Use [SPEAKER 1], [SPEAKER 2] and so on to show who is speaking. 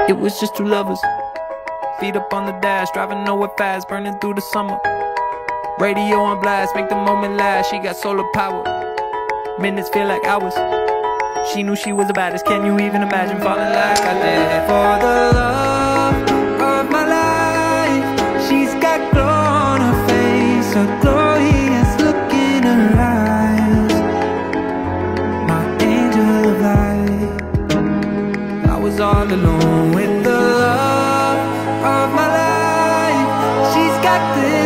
[SPEAKER 1] It was just two lovers, feet up on the dash, driving nowhere fast, burning through the summer. Radio on blast, make the moment last. She got solar power, minutes feel like hours. She knew she was the baddest. Can you even imagine falling like I did? For the love of my life, she's got glow on her face, a glorious look in her eyes. My angel of light. I was all alone with the love of my life. She's got this